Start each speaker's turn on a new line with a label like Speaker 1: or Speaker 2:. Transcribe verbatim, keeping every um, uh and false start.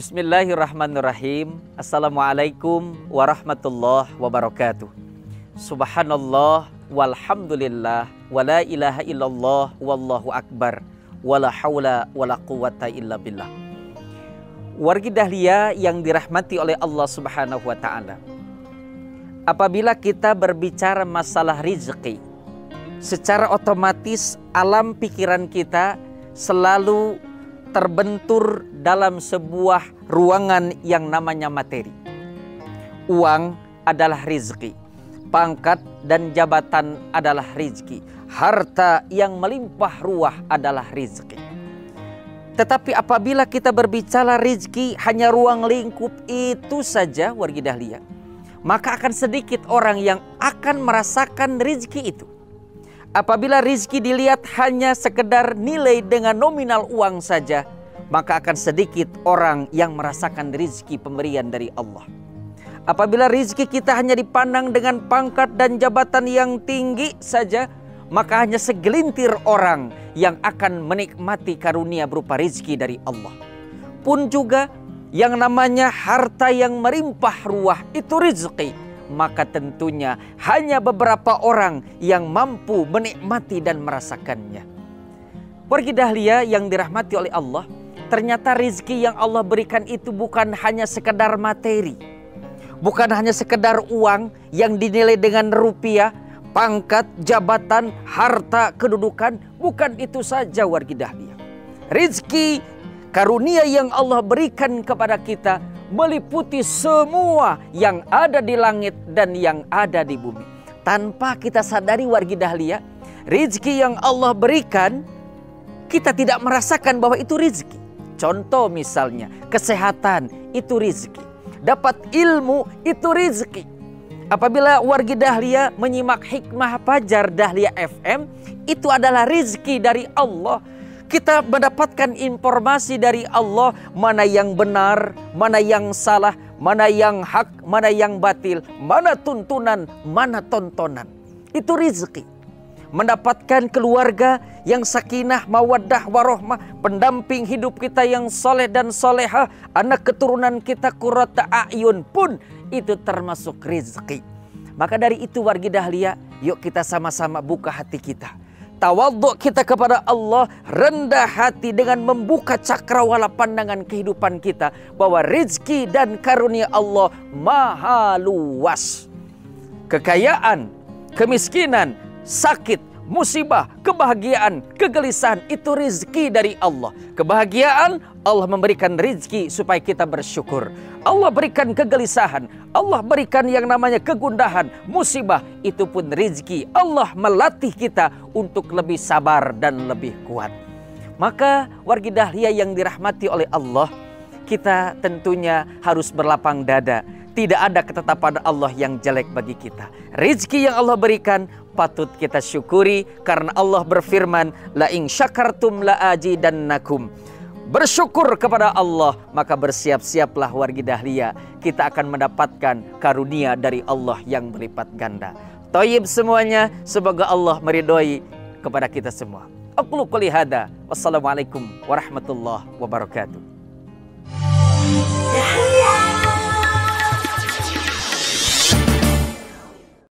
Speaker 1: Bismillahirrahmanirrahim. Assalamualaikum warahmatullahi wabarakatuh. Subhanallah walhamdulillah wala ilaha illallah wallahu akbar wala haula wala quwata illa billah. Wargi Dahlia yang dirahmati oleh Allah Subhanahu wa taala. Apabila kita berbicara masalah rizki, secara otomatis alam pikiran kita selalu terbentur dalam sebuah ruangan yang namanya materi. Uang adalah rizki, pangkat dan jabatan adalah rizki, harta yang melimpah ruah adalah rizki. Tetapi apabila kita berbicara rizki hanya ruang lingkup itu saja wargi Dahlia, maka akan sedikit orang yang akan merasakan rizki itu. Apabila rizki dilihat hanya sekedar nilai dengan nominal uang saja, maka akan sedikit orang yang merasakan rizki pemberian dari Allah. Apabila rizki kita hanya dipandang dengan pangkat dan jabatan yang tinggi saja, maka hanya segelintir orang yang akan menikmati karunia berupa rizki dari Allah. Pun juga yang namanya harta yang merimpah ruah itu rizki, maka tentunya hanya beberapa orang yang mampu menikmati dan merasakannya. Wargi Dahlia yang dirahmati oleh Allah, ternyata rizki yang Allah berikan itu bukan hanya sekedar materi, bukan hanya sekedar uang yang dinilai dengan rupiah, pangkat, jabatan, harta, kedudukan. Bukan itu saja wargi Dahlia. Rizki, karunia yang Allah berikan kepada kita meliputi semua yang ada di langit dan yang ada di bumi. Tanpa kita sadari wargi Dahlia, rizki yang Allah berikan, kita tidak merasakan bahwa itu rizki. Contoh misalnya, kesehatan itu rizki. Dapat ilmu itu rizki. Apabila wargi Dahlia menyimak hikmah Fajar Dahlia F M, itu adalah rizki dari Allah. Kita mendapatkan informasi dari Allah, mana yang benar, mana yang salah, mana yang hak, mana yang batil, mana tuntunan, mana tontonan. Itu rizki. Mendapatkan keluarga yang sakinah, mawaddah, warohmah, pendamping hidup kita yang soleh dan solehah, anak keturunan kita qurrata a'yun pun itu termasuk rizki. Maka dari itu wargi Dahlia, yuk kita sama-sama buka hati kita. Tawadhu kita kepada Allah, rendah hati dengan membuka cakrawala pandangan kehidupan kita, bahwa rizki dan karunia Allah maha luas. Kekayaan, kemiskinan, sakit, musibah, kebahagiaan, kegelisahan itu rizki dari Allah. Kebahagiaan, Allah memberikan rizki supaya kita bersyukur. Allah berikan kegelisahan, Allah berikan yang namanya kegundahan, musibah, itu pun rizki. Allah melatih kita untuk lebih sabar dan lebih kuat. Maka wargi Dahlia yang dirahmati oleh Allah, kita tentunya harus berlapang dada. Tidak ada ketetapan Allah yang jelek bagi kita. Rizki yang Allah berikan patut kita syukuri, karena Allah berfirman, la in syakartum la azidannakum. Bersyukur kepada Allah, maka bersiap-siaplah wargi Dahlia, kita akan mendapatkan karunia dari Allah yang berlipat ganda. Thayyib semuanya, semoga Allah meridhoi kepada kita semua. Aqulu qouli hadza, wassalamualaikum warahmatullahi wabarakatuh.